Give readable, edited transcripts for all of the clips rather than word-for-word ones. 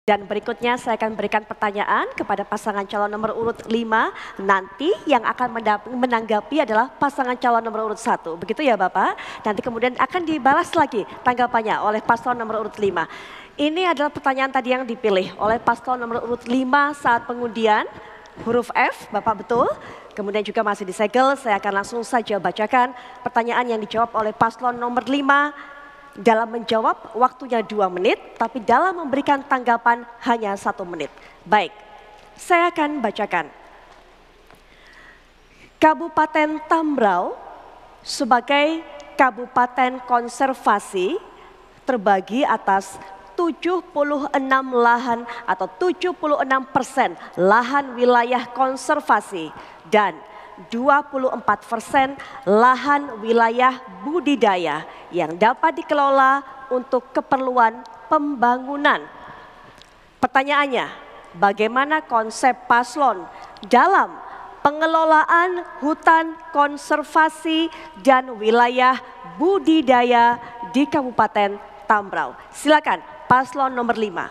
Dan berikutnya saya akan berikan pertanyaan kepada pasangan calon nomor urut 5. Nanti yang akan menanggapi adalah pasangan calon nomor urut 1. Begitu ya Bapak? Nanti kemudian akan dibalas lagi tanggapannya oleh paslon nomor urut 5. Ini adalah pertanyaan tadi yang dipilih oleh paslon nomor urut 5 saat pengundian. Huruf F, Bapak betul. Kemudian juga masih disegel, saya akan langsung saja bacakan pertanyaan yang dijawab oleh paslon nomor 5. Dalam menjawab waktunya 2 menit, tapi dalam memberikan tanggapan hanya 1 menit. Baik, saya akan bacakan. Kabupaten Tambrau sebagai kabupaten konservasi terbagi atas 76 lahan atau 76% lahan wilayah konservasi dan 24% lahan wilayah budidaya yang dapat dikelola untuk keperluan pembangunan. Pertanyaannya, bagaimana konsep paslon dalam pengelolaan hutan konservasi dan wilayah budidaya di Kabupaten Tambrau? Silakan paslon nomor 5.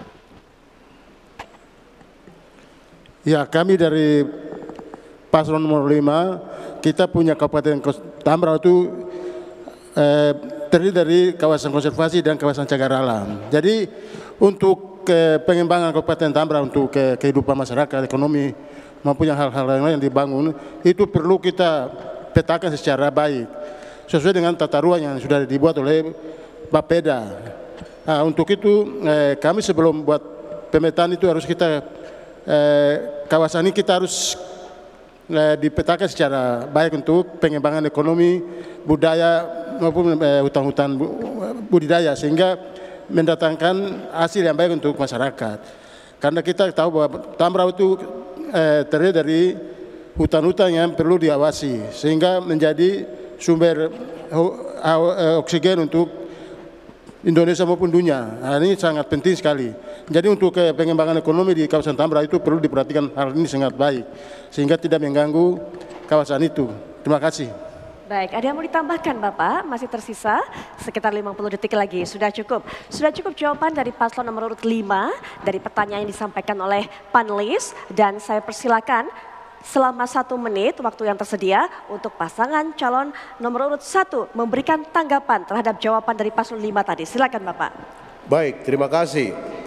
Ya, kami dari paslon nomor 5, kita punya Kabupaten Tambrau itu terdiri dari kawasan konservasi dan kawasan cagar alam. Jadi untuk pengembangan Kabupaten Tambrau untuk kehidupan masyarakat, ekonomi maupun hal-hal lain yang dibangun itu perlu kita petakan secara baik sesuai dengan tata ruang yang sudah dibuat oleh Bapeda. Nah, untuk itu kami sebelum buat pemetaan itu harus kita kawasan ini kita harus dipetakan secara baik untuk pengembangan ekonomi, budaya maupun hutan-hutan budidaya sehingga mendatangkan hasil yang baik untuk masyarakat. Karena kita tahu bahwa Tambrau itu terdiri dari hutan-hutan yang perlu diawasi sehingga menjadi sumber oksigen untuk Indonesia maupun dunia. Nah, ini sangat penting sekali. Jadi untuk pengembangan ekonomi di kawasan Tambrau itu perlu diperhatikan hal ini sangat baik sehingga tidak mengganggu kawasan itu. Terima kasih. Baik, ada yang mau ditambahkan Bapak? Masih tersisa sekitar 50 detik lagi. Sudah cukup. Sudah cukup jawaban dari paslon nomor urut 5 dari pertanyaan yang disampaikan oleh panelis dan saya persilakan selama 1 menit waktu yang tersedia untuk pasangan calon nomor urut 1 memberikan tanggapan terhadap jawaban dari paslon 5 tadi. Silakan Bapak. Baik, terima kasih.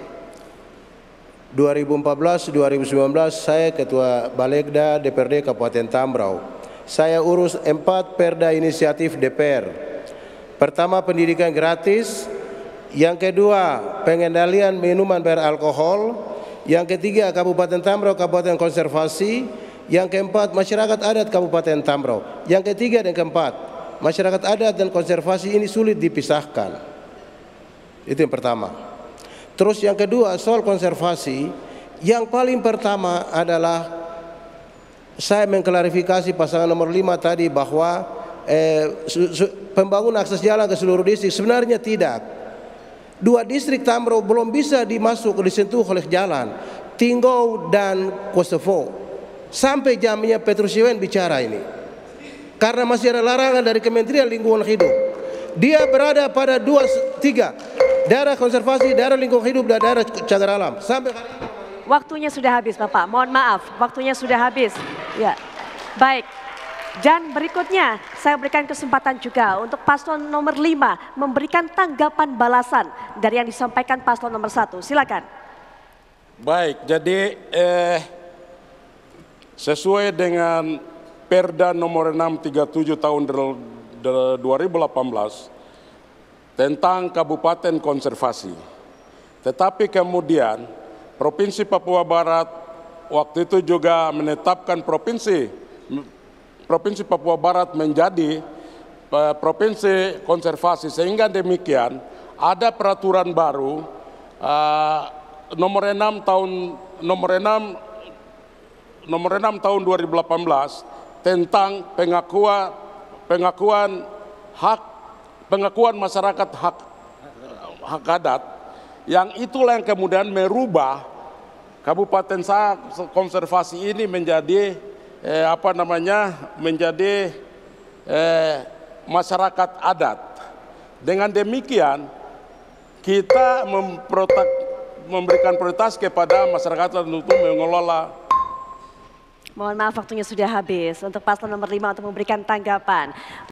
2014-2019 saya Ketua Balegda DPRD Kabupaten Tambrau. Saya urus 4 perda inisiatif DPR. Pertama, pendidikan gratis. Yang kedua, pengendalian minuman beralkohol. Yang ketiga, Kabupaten Tambrau Kabupaten Konservasi. Yang keempat, masyarakat adat Kabupaten Tambrau. Yang ketiga dan keempat, masyarakat adat dan konservasi ini sulit dipisahkan. Itu yang pertama. Terus yang kedua, soal konservasi, yang paling pertama adalah saya mengklarifikasi pasangan nomor 5 tadi bahwa pembangunan akses jalan ke seluruh distrik sebenarnya tidak. 2 distrik Tambrau belum bisa disentuh oleh jalan, Tinggau dan Kosovo. Sampai jamnya Petrus Yewen bicara ini. Karena masih ada larangan dari Kementerian Lingkungan Hidup. Dia berada pada 3 daerah konservasi, daerah lingkungan hidup dan daerah cagar alam. Sampai hari ini. Waktunya sudah habis Bapak, mohon maaf waktunya sudah habis. Ya, baik. Dan berikutnya saya berikan kesempatan juga untuk paslon nomor 5 memberikan tanggapan balasan dari yang disampaikan paslon nomor 1. Silakan. Baik, jadi sesuai dengan Perda nomor 637 tahun 2018 tentang Kabupaten Konservasi. Tetapi kemudian Provinsi Papua Barat waktu itu juga menetapkan Provinsi Papua Barat menjadi Provinsi Konservasi sehingga demikian ada peraturan baru nomor 6 tahun 2018 tentang pengakuan masyarakat hak adat, yang itulah yang kemudian merubah Kabupaten Konservasi ini menjadi menjadi masyarakat adat. Dengan demikian kita memberikan prioritas kepada masyarakat untuk mengelola. Mohon maaf waktunya sudah habis untuk paslon nomor 5 untuk memberikan tanggapan.